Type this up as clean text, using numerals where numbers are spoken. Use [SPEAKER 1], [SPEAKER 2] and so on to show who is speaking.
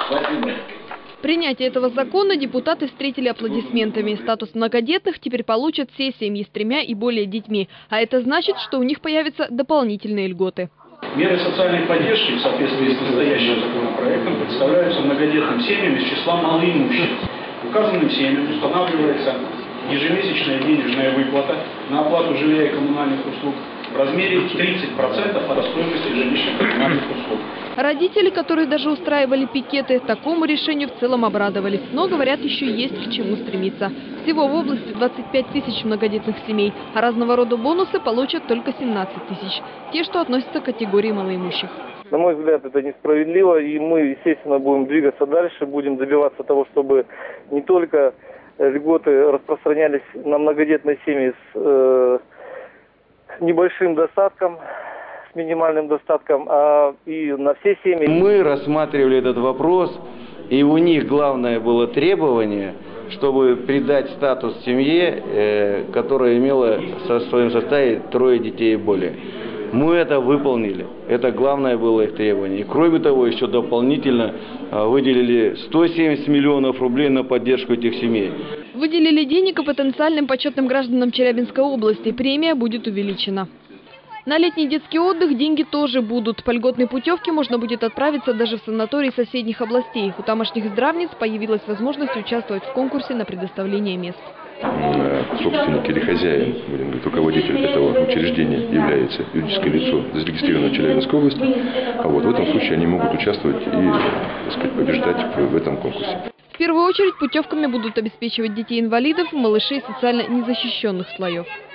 [SPEAKER 1] Принятие этого закона депутаты встретили аплодисментами. Статус многодетных теперь получат все семьи с 3 и более детьми. А это значит, что у них появятся дополнительные льготы.
[SPEAKER 2] Меры социальной поддержки в соответствии с настоящим законопроектом представляются многодетным семьям из числа малоимущих. Указанным семьям устанавливается ежемесячная денежная выплата на оплату жилья и коммунальных услуг в размере 30% от стоимости жилищных коммунальных услуг.
[SPEAKER 1] Родители, которые даже устраивали пикеты, такому решению в целом обрадовались. Но, говорят, еще есть к чему стремиться. Всего в области 25 тысяч многодетных семей, а разного рода бонусы получат только 17 тысяч. Те, что относятся к категории малоимущих.
[SPEAKER 3] На мой взгляд, это несправедливо, и мы, естественно, будем двигаться дальше, будем добиваться того, чтобы не только льготы распространялись на многодетные семьи с небольшим достатком, с минимальным достатком, а и на все семьи.
[SPEAKER 4] Мы рассматривали этот вопрос, и у них главное было требование, чтобы придать статус семье, которая имела в своем составе 3 детей и более. Мы это выполнили. Это главное было их требование. И кроме того, еще дополнительно выделили 170 миллионов рублей на поддержку этих семей.
[SPEAKER 1] Выделили денег и потенциальным почетным гражданам Челябинской области. Премия будет увеличена. На летний детский отдых деньги тоже будут. По льготной путевке можно будет отправиться даже в санатории соседних областей. У тамошних здравниц появилась возможность участвовать в конкурсе на предоставление мест.
[SPEAKER 5] Собственник или хозяин, будем говорить, руководитель этого учреждения является юридическое лицо, зарегистрированное в Челябинской области. А вот в этом случае они могут участвовать и, так сказать, побеждать в этом конкурсе.
[SPEAKER 1] В первую очередь путевками будут обеспечивать детей-инвалидов, малышей социально незащищенных слоев.